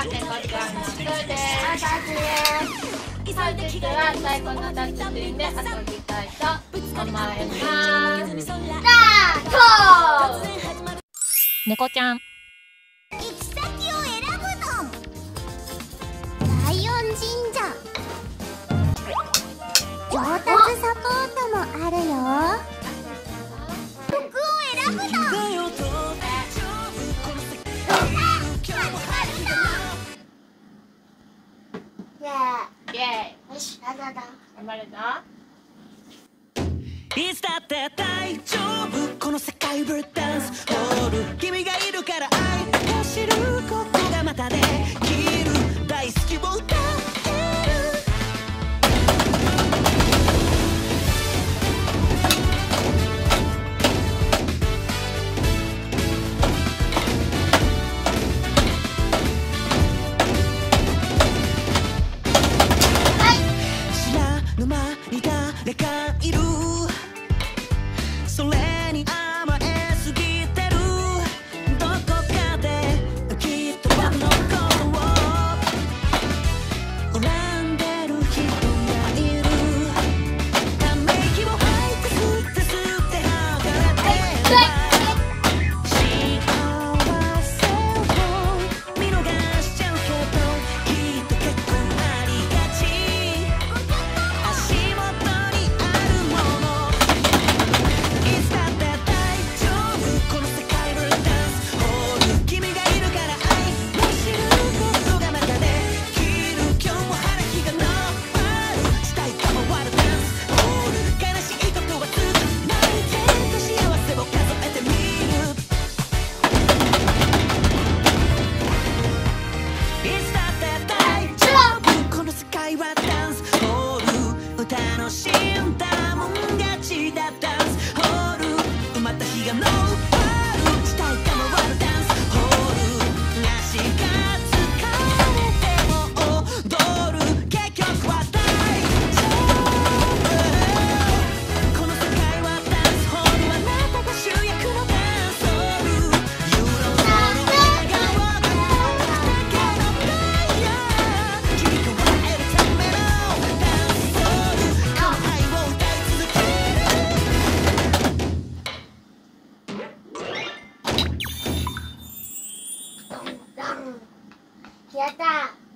猫ちゃんの人です。本日は太鼓の達人で遊びたいと思います。スタート。 猫ちゃん。 行き先を選ぶの。ライオン神社。上達サポートもあるよ。服を選ぶの。 イエーイ。よし、頑張れた。 いつだって大丈夫この世界ブルーダンスホール君がいるから愛走ることがまたできる大好きを歌ってる知らぬ間に誰かいるそれに甘えすぎてるどこかできっと僕のことを恨んでる人がいるため息を吐いて吸って吐かれて幸せを見逃しちゃうけどきっと結構ありがち足元にあるものいつだって大丈夫この世界ブルーダンスホール君がいるから愛を知ることがまたできる今日も晴れ日が昇るしたいかもワールドダンスホール悲しいことはずっと泣いてると幸せを数えてみるいつだって大丈夫この世界はダンスホール楽しんだもん勝ちだダンスホール埋まった日が昇るしたいかもワールドダンスホール足が疲れても踊る結局は大丈夫この世界はダンスホールあなたが主役のダンスホールユーロの笑顔がだけのプレイヤー君と笑えるためのダンスホールこの愛を歌い続けるやった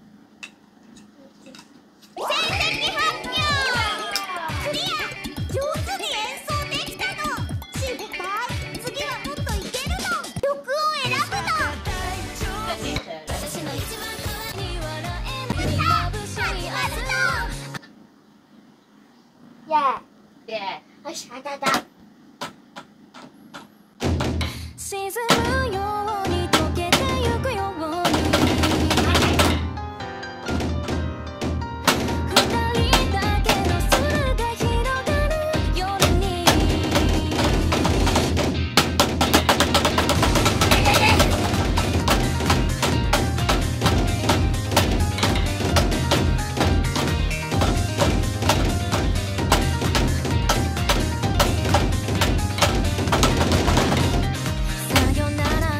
成績発表クリア上手に演奏できたのしぶたい次はもっといけるの曲を選ぶの私の一番可愛い笑えない眩しい朝イエイエーイよし当たった沈むように溶けてゆくように二人だけの空が広がる夜にさよなら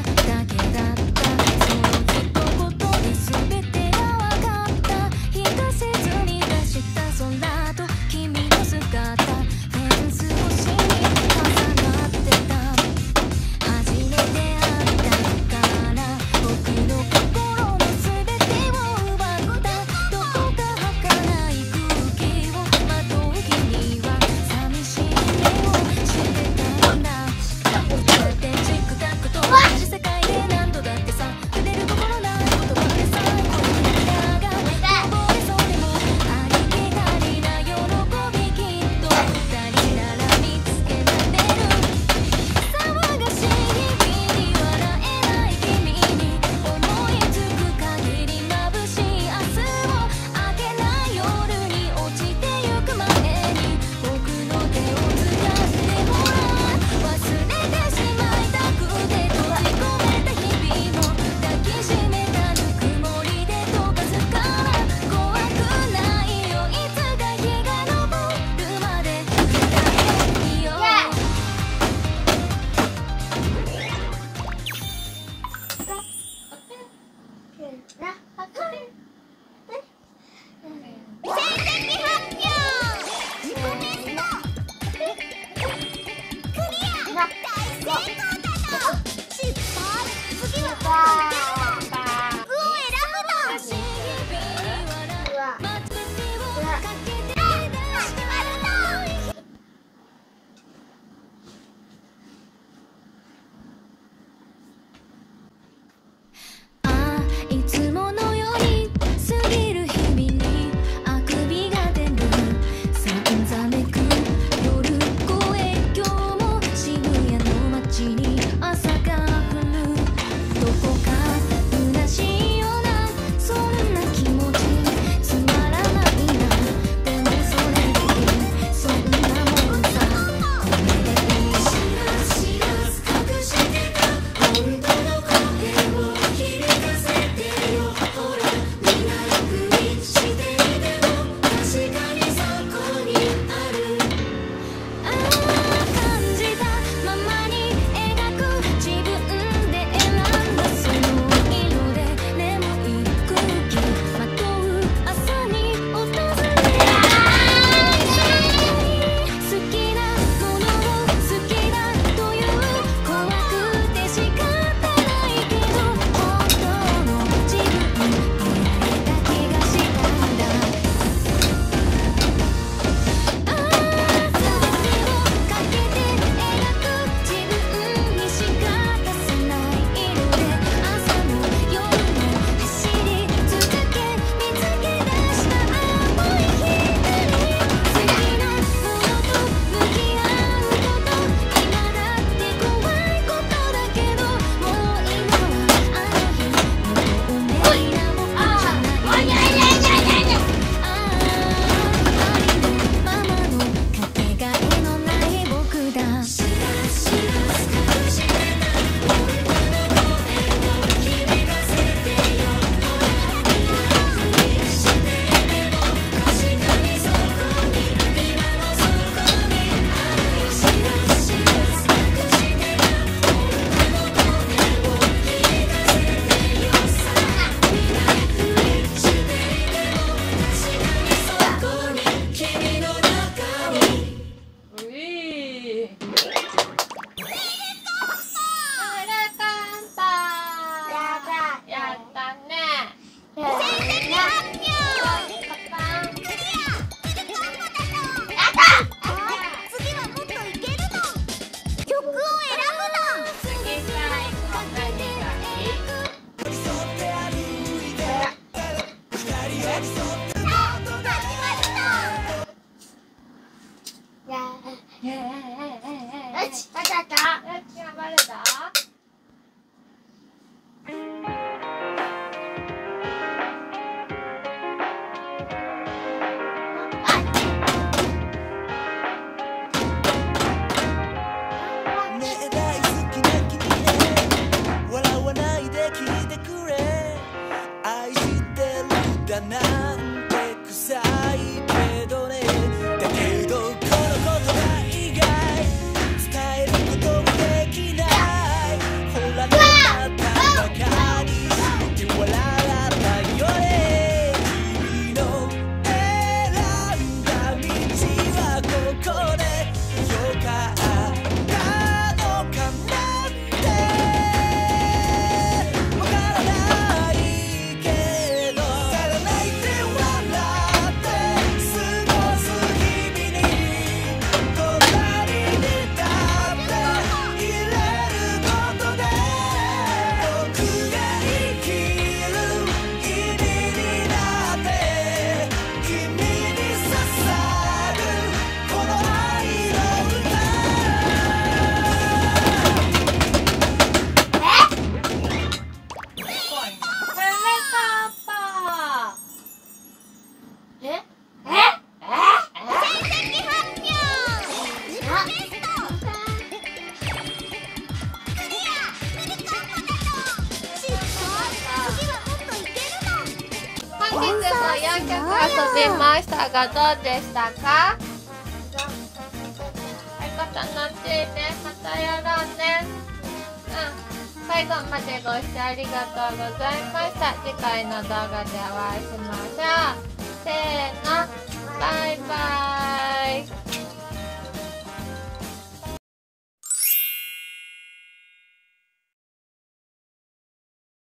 ましたがどうでしたか？はい、楽しいね。またやろうね。最後までご視聴ありがとうございました。次回の動画でお会いしましょう。せーの、バイバーイ。